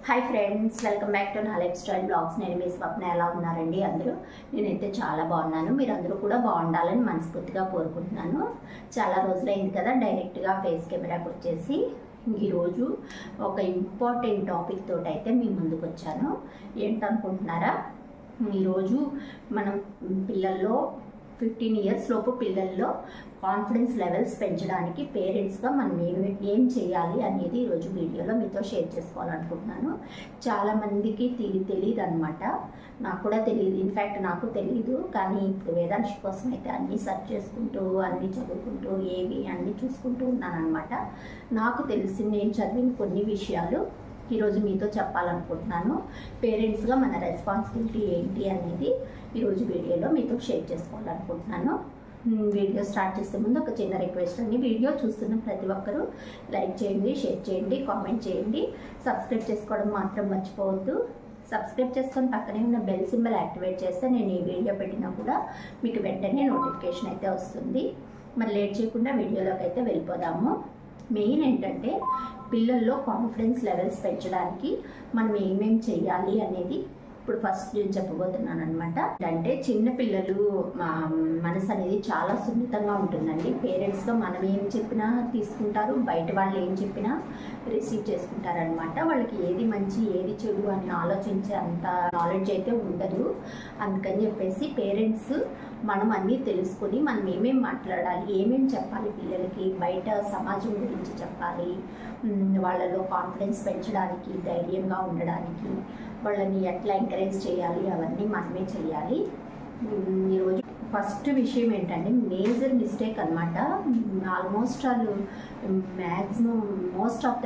Hi friends, welcome back to నా lifestyle blogs. నేను మీ స్వప్న. ఎలా ఉన్నారండి అందరూ? నేనైతే చాలా బాగున్నాను. మీరు అందరూ కూడా బాగుండాలని మనస్ఫూర్తిగా కోరుకుంటున్నాను. చాలా రోజులైంది కదా డైరెక్ట్గా ఫేస్ కెమెరాకి వచ్చేసి. ఈరోజు ఒక ఇంపార్టెంట్ టాపిక్ తోటి అయితే మీ ముందుకు వచ్చాను. ఏంటనుకుంటున్నారా? ఈరోజు మనం పిల్లల్లో 15 ఇయర్స్ లోపు పిల్లల్లో కాన్ఫిడెన్స్ లెవెల్స్ పెంచడానికి పేరెంట్స్గా మనం ఏం చేయాలి అనేది ఈరోజు వీడియోలో మీతో షేర్ చేసుకోవాలనుకుంటున్నాను. చాలామందికి తెలియదు అనమాట. నాకు కూడా తెలియదు, ఇన్ఫ్యాక్ట్ నాకు తెలియదు. కానీ ఇప్పుడు వేదాంశ కోసం అయితే అన్నీ సెర్చ్ చేసుకుంటూ అన్నీ చదువుకుంటూ అన్నీ చూసుకుంటూ ఉన్నాను అనమాట. నాకు తెలిసి నేను చదివిన కొన్ని విషయాలు ఈరోజు మీతో చెప్పాలనుకుంటున్నాను. పేరెంట్స్గా మన రెస్పాన్సిబిలిటీ ఏంటి అనేది ఈరోజు వీడియోలో మీతో షేర్ చేసుకోవాలనుకుంటున్నాను. వీడియో స్టార్ట్ చేసే ముందు ఒక చిన్న రిక్వెస్ట్ అండి. వీడియో చూస్తున్న ప్రతి ఒక్కరూ లైక్ చేయండి, షేర్ చేయండి, కామెంట్ చేయండి. సబ్స్క్రైబ్ చేసుకోవడం మాత్రం మర్చిపోవద్దు. సబ్స్క్రైబ్ చేసుకొని పక్కనే ఉన్న బెల్ సింబల్ యాక్టివేట్ చేస్తే నేను ఈ వీడియో పెట్టినా కూడా మీకు వెంటనే నోటిఫికేషన్ అయితే వస్తుంది. మరి లేట్ చేయకుండా వీడియోలోకి అయితే వెళ్ళిపోదాము. మెయిన్ ఏంటంటే పిల్లల్లో కాన్ఫిడెన్స్ లెవెల్స్ పెంచడానికి మనం ఏమేమి చేయాలి అనేది ఇప్పుడు ఫస్ట్ నేను చెప్పబోతున్నాను అనమాట. అంటే చిన్న పిల్లలు మనసు అనేది చాలా సున్నితంగా ఉంటుందండి. పేరెంట్స్గా మనం ఏం చెప్పినా తీసుకుంటారు, బయట వాళ్ళు ఏం చెప్పినా రిసీవ్ చేసుకుంటారనమాట. వాళ్ళకి ఏది మంచి ఏది చెడు అని ఆలోచించే అంత నాలెడ్జ్ అయితే ఉండదు. అందుకని చెప్పేసి పేరెంట్స్ మనం అన్నీ తెలుసుకొని మనం ఏమేమి మాట్లాడాలి, ఏమేమి చెప్పాలి పిల్లలకి, బయట సమాజం గురించి చెప్పాలి, వాళ్ళలో కాన్ఫిడెన్స్ పెంచడానికి, ధైర్యంగా ఉండడానికి వాళ్ళని ఎట్లా ఎంకరేజ్ చేయాలి, అవన్నీ మనమే చేయాలి. ఈరోజు ఫస్ట్ విషయం ఏంటంటే మేజర్ మిస్టేక్ అనమాట. Almost most of the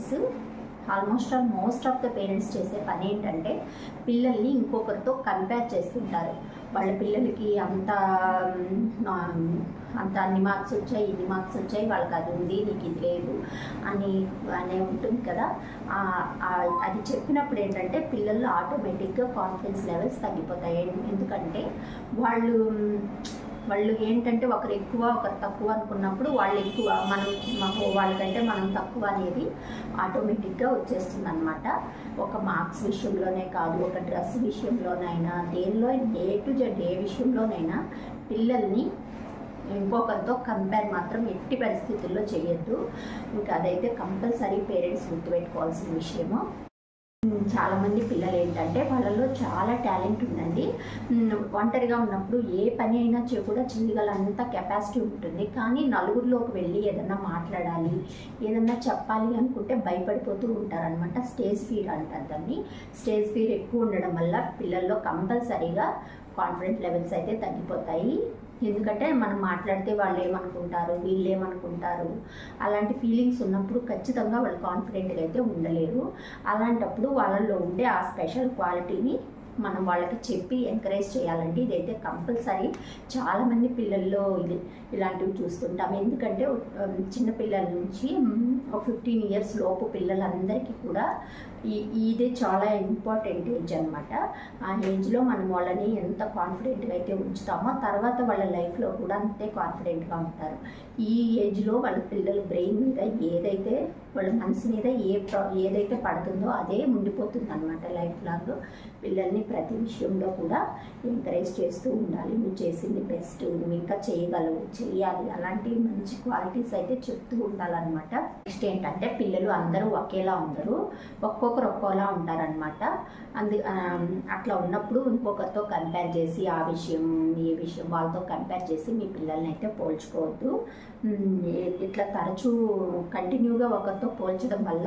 parents చేసే పని ఏంటంటే పిల్లల్ని ఇంకొకరితో కంపేర్ చేస్తుంటారు. వాళ్ళ పిల్లలకి అంత అన్ని మార్క్స్ వచ్చాయి, ఇన్ని మార్క్స్ వచ్చాయి, వాళ్ళకి అది ఉంది, నీకు ఇది లేదు అనే ఉంటుంది కదా. అది చెప్పినప్పుడు ఏంటంటే పిల్లల్లో ఆటోమేటిక్గా కాన్ఫిడెన్స్ లెవెల్స్ తగ్గిపోతాయి. ఎందుకంటే వాళ్ళు ఏంటంటే ఒకరు ఎక్కువ ఒకరు తక్కువ అనుకున్నప్పుడు వాళ్ళు ఎక్కువ వాళ్ళకంటే మనం తక్కువ అనేది ఆటోమేటిక్గా వచ్చేస్తుంది అనమాట. ఒక మార్క్స్ విషయంలోనే కాదు, ఒక డ్రెస్ విషయంలోనైనా, దేనిలో A to Z ఏ విషయంలోనైనా పిల్లల్ని ఇంకొకరితో కంపేర్ మాత్రం ఎట్టి పరిస్థితుల్లో చేయొద్దు. ఇంకా అదైతే కంపల్సరీ పేరెంట్స్ గుర్తుపెట్టుకోవాల్సిన విషయము. చాలామంది పిల్లలు ఏంటంటే వాళ్ళలో చాలా టాలెంట్ ఉందండి. ఒంటరిగా ఉన్నప్పుడు ఏ పని అయినా కూడా చేయగలంత కెపాసిటీ ఉంటుంది. కానీ నలుగురిలోకి వెళ్ళి ఏదన్నా మాట్లాడాలి, ఏదన్నా చెప్పాలి అనుకుంటే భయపడిపోతూ ఉంటారనమాట. స్టేజ్ ఫియర్ అంటారు దాన్ని. స్టేజ్ ఫియర్ ఎక్కువ ఉండడం వల్ల పిల్లల్లో కంపల్సరీగా కాన్ఫిడెన్స్ లెవెల్స్ అయితే తగ్గిపోతాయి. ఎందుకంటే మనం మాట్లాడితే వాళ్ళు ఏమనుకుంటారు, వీళ్ళు ఏమనుకుంటారు, అలాంటి ఫీలింగ్స్ ఉన్నప్పుడు ఖచ్చితంగా వాళ్ళు కాన్ఫిడెంట్గా అయితే ఉండలేరు. అలాంటప్పుడు వాళ్ళల్లో ఉండే ఆ స్పెషల్ క్వాలిటీని మనం వాళ్ళకి చెప్పి ఎంకరేజ్ చేయాలండి. ఇదైతే కంపల్సరీ. చాలామంది పిల్లల్లో ఇలాంటివి చూస్తుంటాం. ఎందుకంటే చిన్నపిల్లల నుంచి 15 ఇయర్స్ లోపు పిల్లలందరికీ కూడా ఇదే చాలా ఇంపార్టెంట్ ఏజ్ అనమాట. ఆ ఏజ్లో మనం వాళ్ళని ఎంత కాన్ఫిడెంట్గా అయితే ఉంచుతామో తర్వాత వాళ్ళ లైఫ్లో కూడా అంతే కాన్ఫిడెంట్గా ఉంటారు. ఈ ఏజ్లో వాళ్ళ పిల్లల బ్రెయిన్ మీద ఏదైతే వాళ్ళ మనసు మీద ఏదైతే పడుతుందో అదే ఉండిపోతుంది అనమాట లైఫ్ లాంగ్. పిల్లల్ని ప్రతి విషయంలో కూడా ఎంకరేజ్ చేస్తూ ఉండాలి. నువ్వు చేసింది బెస్ట్, నువ్వు ఇంకా చేయగలవు, చేయాలి, అలాంటి మంచి క్వాలిటీస్ అయితే చెప్తూ ఉండాలన్నమాట. నెక్స్ట్ ఏంటంటే పిల్లలు అందరూ ఒకేలా ఉండరు, ఒక్కొక్కరు ఒక్కోలా ఉంటారనమాట. అట్లా ఉన్నప్పుడు ఇంకొకరితో కంపేర్ చేసి ఏ విషయం వాళ్ళతో కంపేర్ చేసి మీ పిల్లల్ని అయితే పోల్చుకోవద్దు. ఇట్లా తరచూ కంటిన్యూగా ఒకరితో పోల్చడం వల్ల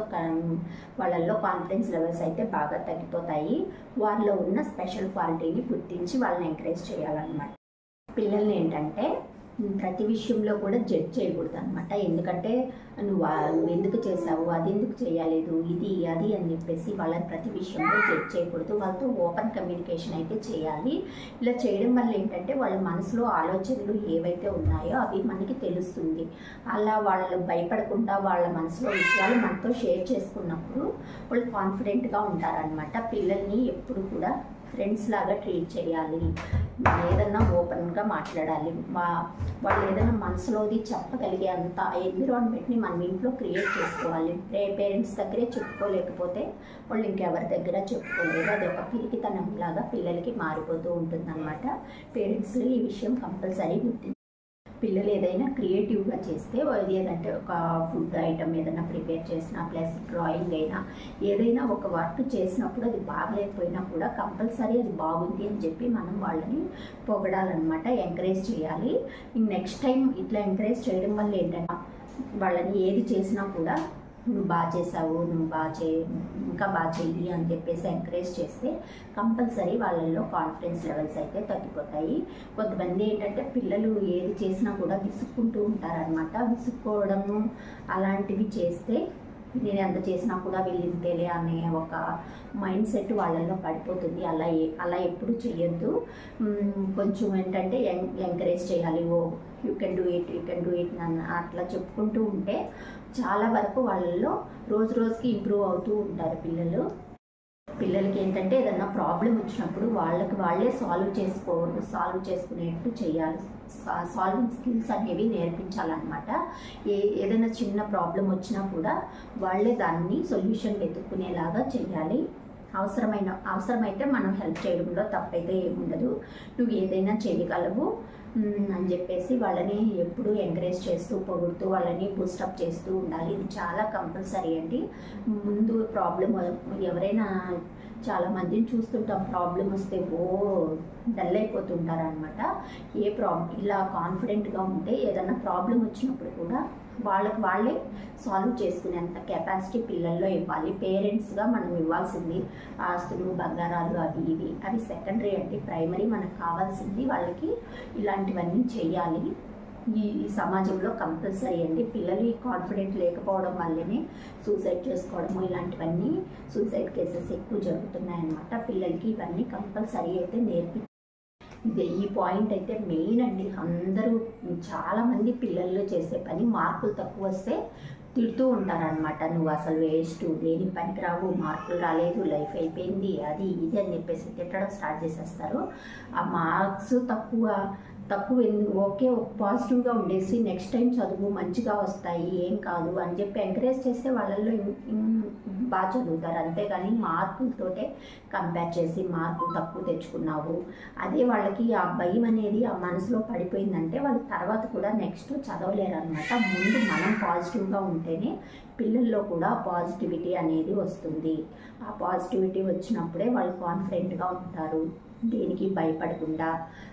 వాళ్ళల్లో కాన్ఫిడెన్స్ లెవెల్స్ అయితే బాగా తగ్గిపోతాయి. వాళ్ళలో ఉన్న స్పెషల్ క్వాలిటీని గుర్తించి వాళ్ళని ఎంకరేజ్ చేయాలన్నమాట. పిల్లల్ని ఏంటంటే ప్రతి విషయంలో కూడా జడ్జ్ చేయకూడదు అనమాట. ఎందుకంటే నువ్వు ఎందుకు చేసావు, అది ఎందుకు చేయలేదు, ఇది అది అని చెప్పేసి వాళ్ళని ప్రతి విషయంలో జడ్జ్ చేయకూడదు. వాళ్ళతో ఓపెన్ కమ్యూనికేషన్ అయితే చేయాలి. ఇలా చేయడం వల్ల ఏంటంటే వాళ్ళ మనసులో ఆలోచనలు ఏవైతే ఉన్నాయో అవి మనకి తెలుస్తుంది. అలా వాళ్ళు భయపడకుండా వాళ్ళ మనసులో విషయాలు మనతో షేర్ చేసుకున్నప్పుడు వాళ్ళు కాన్ఫిడెంట్గా ఉంటారనమాట. పిల్లల్ని ఎప్పుడు కూడా ఫ్రెండ్స్ లాగా ట్రీట్ చేయాలి, ఏదన్నా ఓపెన్గా మాట్లాడాలి, వాళ్ళు ఏదైనా మనసులోది చెప్పగలిగే అంత ఎన్విరాన్మెంట్ని మనం ఇంట్లో క్రియేట్ చేసుకోవాలి. పేరెంట్స్ దగ్గరే చెప్పుకోలేకపోతే వాళ్ళు ఇంకెవరి దగ్గర చెప్పుకోలేరు. అది ఒక పిరికితనంలాగా పిల్లలకి మారిపోతూ ఉంటుందన్నమాట. పేరెంట్స్ ఈ విషయం కంపల్సరీ గుర్తించాలి. పిల్లలు ఏదైనా క్రియేటివ్గా చేస్తే ఏదంటే ఒక ఫుడ్ ఐటమ్ ఏదైనా ప్రిపేర్ చేసినా ప్లస్ డ్రాయింగ్ అయినా ఏదైనా ఒక వర్క్ చేసినప్పుడు అది బాగలేకపోయినా కూడా కంపల్సరీ అది బాగుంది అని చెప్పి మనం వాళ్ళని పొగడాలన్నమాట, ఎంకరేజ్ చేయాలి. నెక్స్ట్ టైం ఇట్లా ఎంకరేజ్ చేయడం వల్ల ఏంటంటే వాళ్ళని ఏది చేసినా కూడా నువ్వు బాగా చేసావు, నువ్వు ఇంకా బాగా చెయ్యి అని చెప్పేసి ఎంకరేజ్ చేస్తే కంపల్సరీ వాళ్ళల్లో కాన్ఫిడెన్స్ లెవెల్స్ అయితే తగ్గిపోతాయి. కొంతమంది ఏంటంటే పిల్లలు ఏది చేసినా కూడా విసుక్కుంటూ ఉంటారనమాట. విసుక్కోవడము అలాంటివి చేస్తే నేను ఎంత చేసినా కూడా వీళ్ళింతేలే అనే ఒక మైండ్ సెట్ వాళ్ళల్లో పడిపోతుంది. అలా ఎప్పుడు చేయొద్దు. కొంచెం ఏంటంటే ఎంకరేజ్ చేయాలి. Oh you can do it అట్లా చెప్పుకుంటూ ఉంటే చాలా వరకు వాళ్ళల్లో రోజు రోజుకి ఇంప్రూవ్ అవుతూ ఉంటారు పిల్లలు. పిల్లలకి ఏంటంటే ఏదన్నా ప్రాబ్లం వచ్చినప్పుడు వాళ్ళే సాల్వ్ చేసుకునేట్టు చేయాలి. సాల్వింగ్ స్కిల్స్ అనేవి నేర్పించాలన్నమాట. ఏదైనా చిన్న ప్రాబ్లం వచ్చినా కూడా వాళ్ళే దాన్ని సొల్యూషన్ వెతుక్కునేలాగా చేయాలి. అవసరమైతే మనం హెల్ప్ చేయడంలో తప్పైతే ఏముండదు. నువ్వు ఏదైనా చేయగలవు అని చెప్పేసి వాళ్ళని ఎప్పుడూ ఎంకరేజ్ చేస్తూ పొగుడుతూ వాళ్ళని బూస్టప్ చేస్తూ ఉండాలి. ఇది చాలా కంపల్సరీ అండి. ముందు ప్రాబ్లం ఎవరైనా చాలా మందిని చూస్తుంటాం, ప్రాబ్లం వస్తే డల్ అయిపోతుంటారు అనమాట. ఇలా కాన్ఫిడెంట్గా ఉంటే ఏదైనా ప్రాబ్లం వచ్చినప్పుడు కూడా వాళ్ళే సాల్వ్ చేసుకునేంత కెపాసిటీ పిల్లల్లో ఇవ్వాలి. పేరెంట్స్గా మనం ఇవ్వాల్సింది ఆస్తులు, బంగారాలు అవి సెకండరీ అండి. ప్రైమరీ మనకు కావాల్సింది వాళ్ళకి ఇలాంటివన్నీ చేయాలి. ఈ సమాజంలో కంపల్సరీ అండి. పిల్లలు కాన్ఫిడెంట్ లేకపోవడం వల్లనే సూసైడ్ చేసుకోవడము ఇలాంటివన్నీ సూసైడ్ కేసెస్ ఎక్కువ జరుగుతున్నాయన్నమాట. పిల్లలకి ఇవన్నీ కంపల్సరీ అయితే ఈ పాయింట్ అయితే మెయిన్ అండి. అందరూ చాలామంది పిల్లల్లో చేసే పని మార్కులు తక్కువ వస్తే తిడుతూ ఉంటారనమాట. నువ్వు అసలు వేస్ట్, దేనికి పనికిరావు, మార్కులు రాలేదు, లైఫ్ అయిపోయింది, అది ఇది అని చెప్పేసి తిట్టడం స్టార్ట్ చేసేస్తారు. ఆ మార్క్స్ తక్కువ ఓకే పాజిటివ్గా ఉండేసి నెక్స్ట్ టైం చదువు మంచిగా వస్తాయి, ఏం కాదు అని చెప్పి ఎంకరేజ్ చేస్తే వాళ్ళల్లో బాగా చదువుతారు. అంతేగాని మార్కులతోటే కంపేర్ చేసి మార్కులు తక్కువ తెచ్చుకున్నావు, అదే వాళ్ళకి ఆ భయం అనేది ఆ మనసులో పడిపోయిందంటే వాళ్ళు తర్వాత కూడా నెక్స్ట్ చదవలేరు అనమాట. ముందు మనం పాజిటివ్గా ఉంటేనే పిల్లల్లో కూడా పాజిటివిటీ అనేది వస్తుంది. ఆ పాజిటివిటీ వచ్చినప్పుడే వాళ్ళు కాన్ఫిడెంట్గా ఉంటారు, దేనికి భయపడకుండా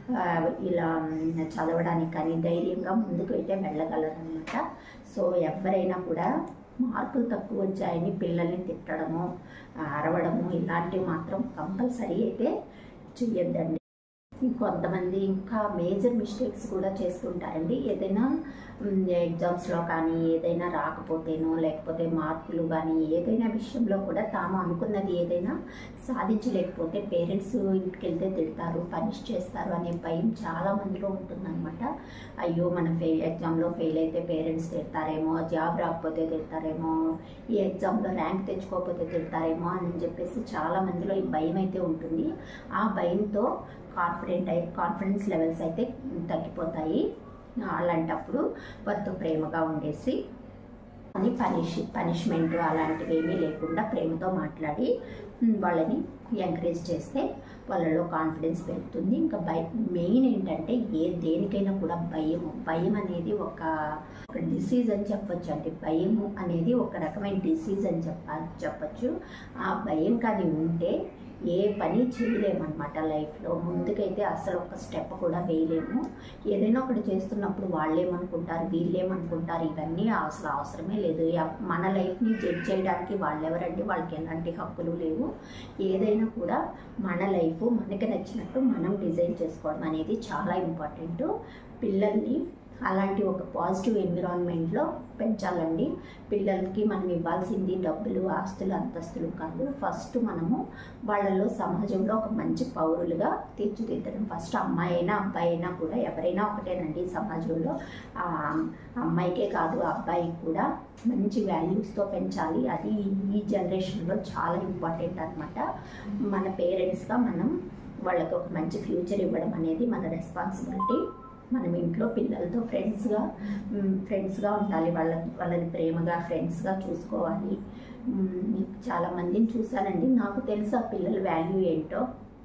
ఇలా చదవడానికి కానీ ధైర్యంగా ముందుకు అయితే వెళ్ళగలరనమాట. సో ఎవరైనా కూడా మార్కులు తక్కువ వచ్చాయని పిల్లల్ని తిట్టడము, అరవడము ఇలాంటివి మాత్రం కంపల్సరీ అయితే చెయ్యొద్దండి. కొంతమంది ఇంకా మేజర్ మిస్టేక్స్ కూడా చేస్తుంటారండి. ఏదైనా ఎగ్జామ్స్లో కానీ ఏదైనా రాకపోతేనో లేకపోతే మార్కులు కానీ ఏదైనా విషయంలో కూడా తాము అనుకున్నది ఏదైనా సాధించలేకపోతే పేరెంట్స్ ఇంటికి వెళ్తే తిడతారు, పనిష్ చేస్తారు అనే భయం చాలా మందిలో ఉంటుందన్నమాట. అయ్యో మనం ఎగ్జామ్లో ఫెయిల్ అయితే పేరెంట్స్ తిడతారేమో, జాబ్ రాకపోతే తిడతారేమో, ఈ ఎగ్జామ్లో ర్యాంక్ తెచ్చుకోకపోతే తిడతారేమో అని చెప్పేసి చాలా మందిలో ఈ భయం అయితే ఉంటుంది. ఆ భయంతో కాన్ఫిడెన్స్ లెవెల్స్ అయితే తగ్గిపోతాయి. అలాంటప్పుడు వారితో ప్రేమగా ఉండేసి అని పనిష్మెంట్ అలాంటివి ఏమీ లేకుండా ప్రేమతో మాట్లాడి వాళ్ళని ఎంకరేజ్ చేస్తే వాళ్ళలో కాన్ఫిడెన్స్ పెరుగుతుంది. ఇంకా మెయిన్ ఏంటంటే దేనికైనా కూడా భయం అనేది ఒక డిసీజ్ అని చెప్పొచ్చు అండి. భయము అనేది ఒక రకమైన డిసీజ్ అని చెప్పచ్చు. ఆ భయం కానీ ఉంటే ఏ పని చేయలేమన్నమాట. లైఫ్లో ముందుకైతే అసలు ఒక స్టెప్ కూడా వేయలేము. ఏదైనా ఒకటి చేస్తున్నప్పుడు వాళ్ళేమనుకుంటారు, వీళ్ళేమనుకుంటారు, ఇవన్నీ అసలు అవసరమే లేదు. మన లైఫ్ని జడ్జ్ చేయడానికి వాళ్ళెవరండి, వాళ్ళకి ఎలాంటి హక్కులు లేవు. ఏదైనా కూడా మన లైఫ్ మనకి నచ్చినట్టు మనం డిజైన్ చేసుకోవడం అనేది చాలా ఇంపార్టెంట్. పిల్లల్ని అలాంటి ఒక పాజిటివ్ ఎన్విరాన్మెంట్లో పెంచాలండి. పిల్లలకి మనం ఇవ్వాల్సింది డబ్బులు, ఆస్తులు, అంతస్తులు కాదు. ఫస్ట్ మనము వాళ్ళలో సమాజంలో ఒక మంచి పౌరులుగా తీర్చిదిద్దడం. ఫస్ట్ అమ్మాయి అయినా అబ్బాయి అయినా కూడా ఎవరైనా ఒకటేనండి సమాజంలో. అమ్మాయికే కాదు అబ్బాయికి కూడా మంచి వాల్యూస్తో పెంచాలి. అది ఈ జనరేషన్లో చాలా ఇంపార్టెంట్ అనమాట. మన పేరెంట్స్గా మనం వాళ్ళకి ఒక మంచి ఫ్యూచర్ ఇవ్వడం అనేది మన రెస్పాన్సిబిలిటీ. మనం ఇంట్లో పిల్లలతో ఫ్రెండ్స్గా ఉండాలి, వాళ్ళని ప్రేమగా ఫ్రెండ్స్గా చూసుకోవాలి. చాలామందిని చూశానండి, నాకు తెలుసు ఆ పిల్లల వాల్యూ ఏంటో.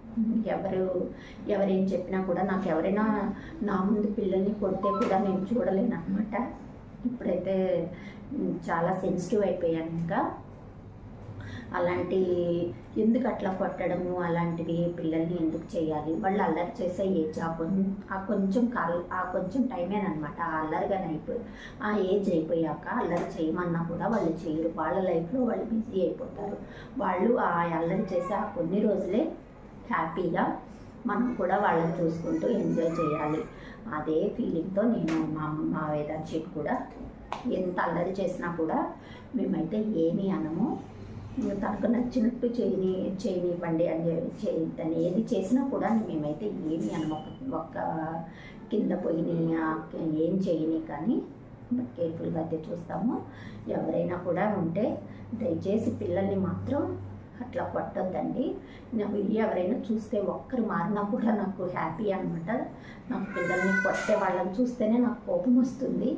ఎవరేం చెప్పినా కూడా, నాకు ఎవరైనా నా ముందు పిల్లల్ని కొడితే కూడా నేను చూడలేను అనమాట. ఇప్పుడైతే చాలా సెన్సిటివ్ అయిపోయాను. ఇంకా అలాంటి ఎందుకు అట్లా కొట్టడము అలాంటివి పిల్లల్ని ఎందుకు చేయాలి? వాళ్ళు అల్లరి చేసే ఏజ్ ఆ కొంచెం టైమేనమాట. ఆ అల్లరిగానే ఆ ఏజ్ అయిపోయాక అల్లరి చేయమన్నా కూడా వాళ్ళు చేయరు. వాళ్ళ లైఫ్లో వాళ్ళు బిజీ అయిపోతారు. వాళ్ళు ఆ అల్లరి చేసే ఆ కొన్ని రోజులే హ్యాపీగా మనం కూడా వాళ్ళని చూసుకుంటూ ఎంజాయ్ చేయాలి. అదే ఫీలింగ్తో నేను మా వేదాంశిని కూడా ఎంత అల్లరి చేసినా కూడా మేమైతే ఏమీ అనము. తనకు నచ్చినట్టు చేయనివ్వండి అని తను ఏది చేసినా కూడా మేమైతే ఏమీ అనము. ఒక్క కింద పోయిన ఏం చేయని కానీ కేర్ఫుల్గా అయితే చూస్తాము. ఎవరైనా కూడా ఉంటే దయచేసి పిల్లల్ని మాత్రం అట్లా కొట్టొద్దండి. నా వీడియో ఎవరైనా చూస్తే ఒక్కరు మారినా కూడా నాకు హ్యాపీ అనమాట. నాకు పిల్లల్ని కొట్టే వాళ్ళని చూస్తేనే నాకు కోపం వస్తుంది.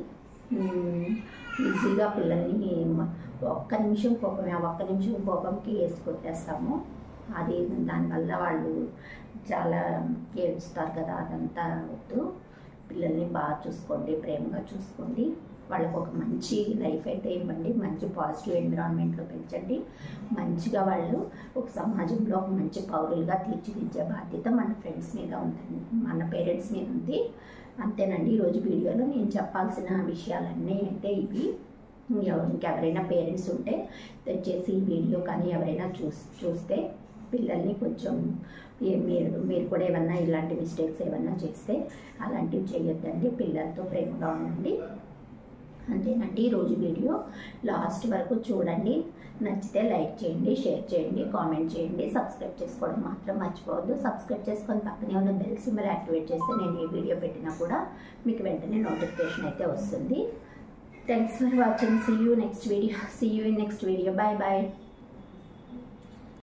ఈజీగా పిల్లల్ని ఒక్క నిమిషం కోపంకి వేసి కొట్టేస్తాము. అది దానివల్ల వాళ్ళు చాలా ఏడుస్తారు కదా. అదంతా వద్దు. పిల్లల్ని బాగా చూసుకోండి, ప్రేమగా చూసుకోండి. వాళ్ళకు ఒక మంచి లైఫ్ అయితే ఇవ్వండి, మంచి పాజిటివ్ ఎన్విరాన్మెంట్లో పెంచండి. మంచిగా వాళ్ళు ఒక సమాజంలో ఒక మంచి పౌరులుగా తీర్చిదిద్దే బాధ్యత మన ఫ్రెండ్స్ మీద ఉంటుంది, మన పేరెంట్స్ మీద ఉంది. అంతేనండి ఈరోజు వీడియోలో నేను చెప్పాల్సిన విషయాలన్నీ అయితే ఇవి. ఇంకెవరైనా పేరెంట్స్ ఉంటే దయచేసి ఈ వీడియో కానీ ఎవరైనా చూస్తే పిల్లల్ని కొంచెం మీరు కూడా ఏమన్నా ఇలాంటి మిస్టేక్స్ ఏమన్నా చేస్తే అలాంటివి చేయొద్దండి. పిల్లలతో ప్రేమగా ఉండండి. అంతేనండి ఈరోజు వీడియో. లాస్ట్ వరకు చూడండి. నచ్చితే లైక్ చేయండి, షేర్ చేయండి, కామెంట్ చేయండి. సబ్స్క్రైబ్ చేసుకోవడం మాత్రం మర్చిపోవద్దు. సబ్స్క్రైబ్ చేసుకొని పక్కనే ఉన్న బెల్ సింబల్ యాక్టివేట్ చేస్తే నేను ఏ వీడియో పెట్టినా కూడా మీకు వెంటనే నోటిఫికేషన్ అయితే వస్తుంది. Thanks for watching. See you in next video. Bye bye.